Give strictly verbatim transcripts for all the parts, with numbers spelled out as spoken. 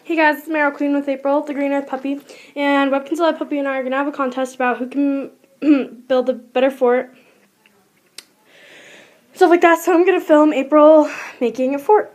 Hey guys, it's Meryl Queen with April, the Green Earth Puppy, and Webkinz Alive Puppy and I are going to have a contest about who can build a better fort, stuff like that. So I'm going to film April making a fort.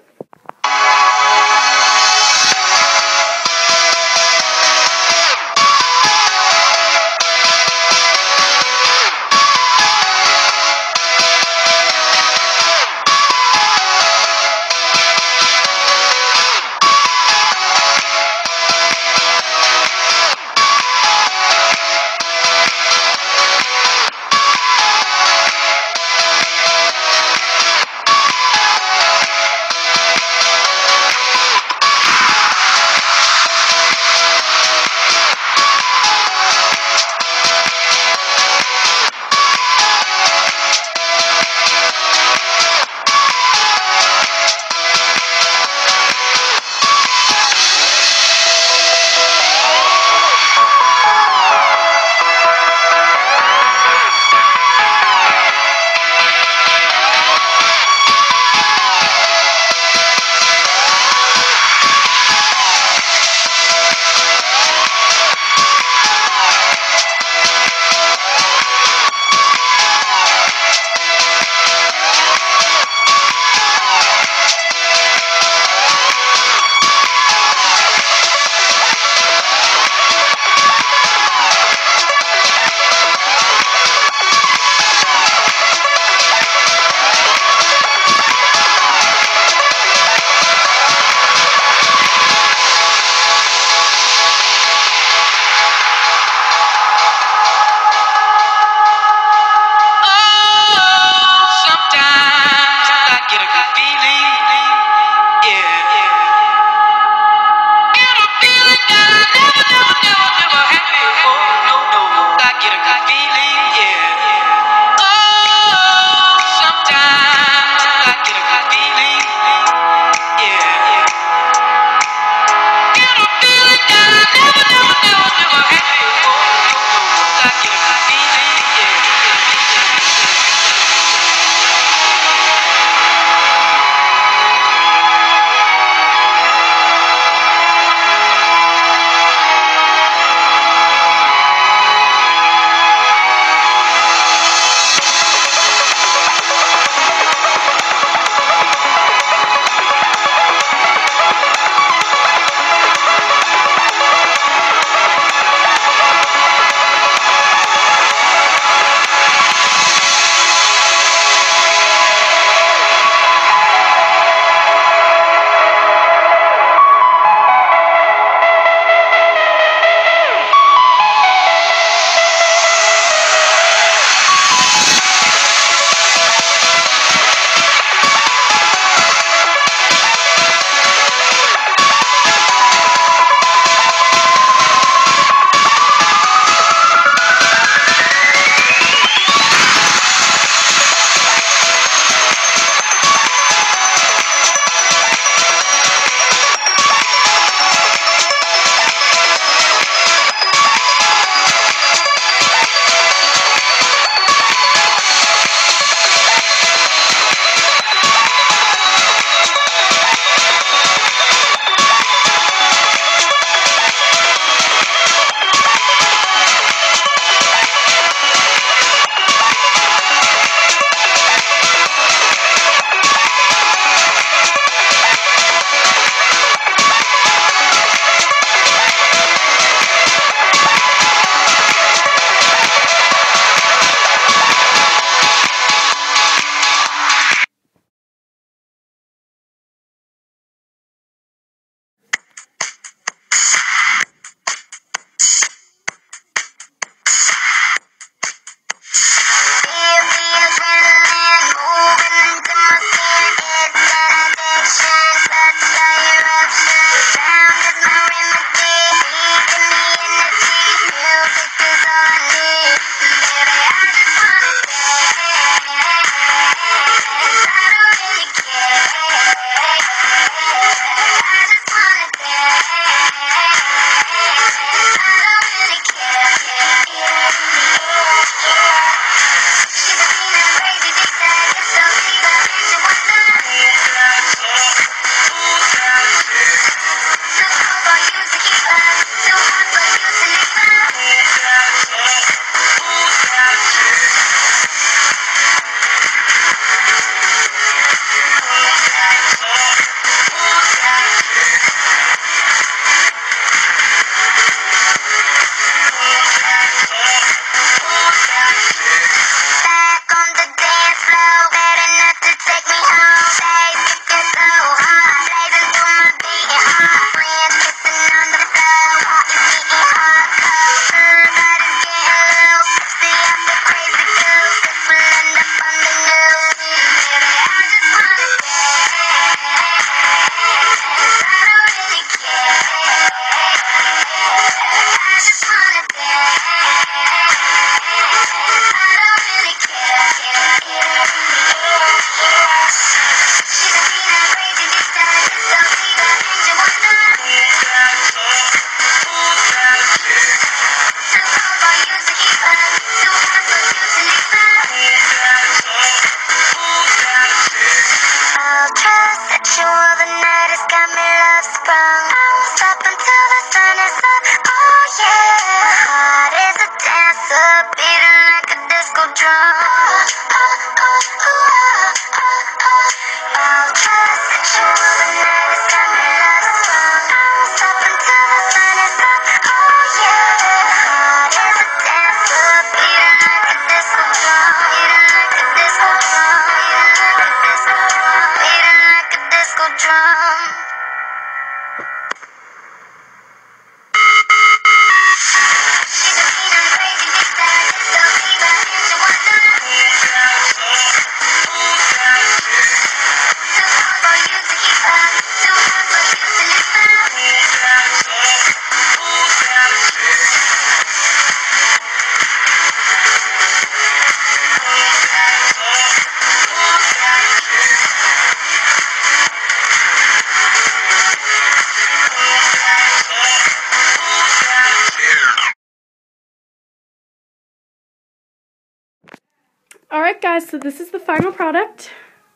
Alright guys, so this is the final product.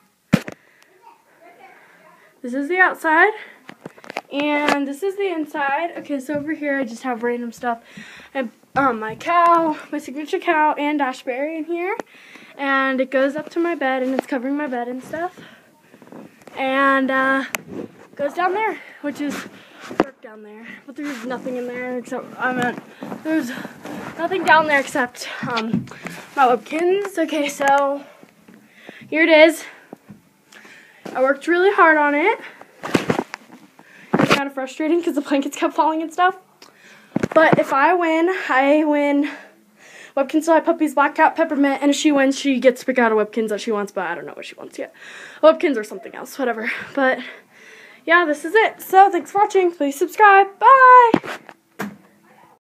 This is the outside, and this is the inside. Okay, so over here I just have random stuff. I have um, my cow, my signature cow, and Dashberry in here. And it goes up to my bed, and it's covering my bed and stuff. And uh, goes down there, which is dark down there. But there's nothing in there except, I mean, there's nothing down there except um, my Webkinz. Okay, so here it is. I worked really hard on it. It's kind of frustrating because the blankets kept falling and stuff. But if I win, I win Webkinz Delight Puppies Black Cat Peppermint, and if she wins, she gets to pick out a Webkinz that she wants, but I don't know what she wants yet. Webkinz or something else, whatever. But yeah, this is it. So thanks for watching. Please subscribe. Bye!